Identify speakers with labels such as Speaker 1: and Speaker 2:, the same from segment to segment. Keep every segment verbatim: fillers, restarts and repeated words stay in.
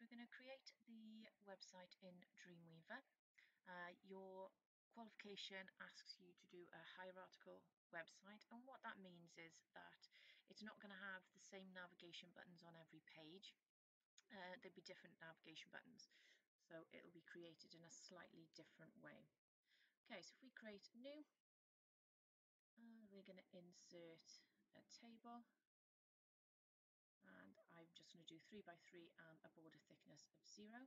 Speaker 1: we're going to create the website in Dreamweaver. Uh, your qualification asks you to do a hierarchical website, and what that means is that it's not going to have the same navigation buttons on every page. Uh, there'd be different navigation buttons, so it'll be created in a slightly different way. Okay, so if we create new, uh, we're going to insert a table, and I'm just going to do three by three and a border thickness of zero.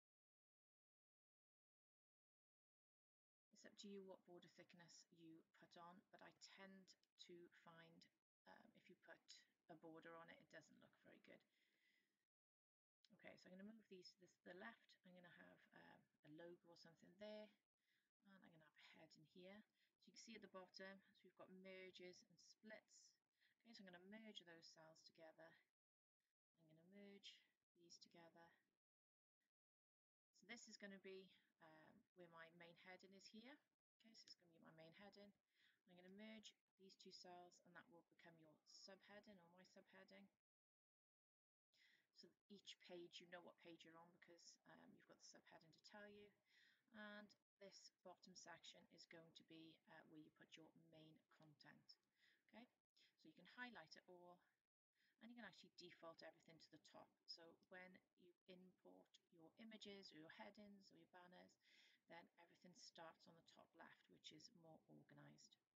Speaker 1: It's up to you what border thickness you put on, but I tend to find um, if you put a border on it, it doesn't look very good. Okay, so I'm going to move these to this, the left. I'm going to have um, a logo or something there, and I'm going to have a head in here. So you can see at the bottom, so we've got merges and splits. Okay, so I'm going to merge those cells together. I'm going to merge these together. So this is going to be um, where my main heading is here. Okay, so it's going to be my main heading. I'm going to merge these two cells, and that will become your subheading or my subheading. So each page, you know what page you're on because um, you've got the subheading to tell you. And this bottom section is going to be uh, where you put your main content. Okay, so you can highlight it all, and you can actually default everything to the top. So when you import your images or your headings or your banners, then everything starts on the top left, which is more organized.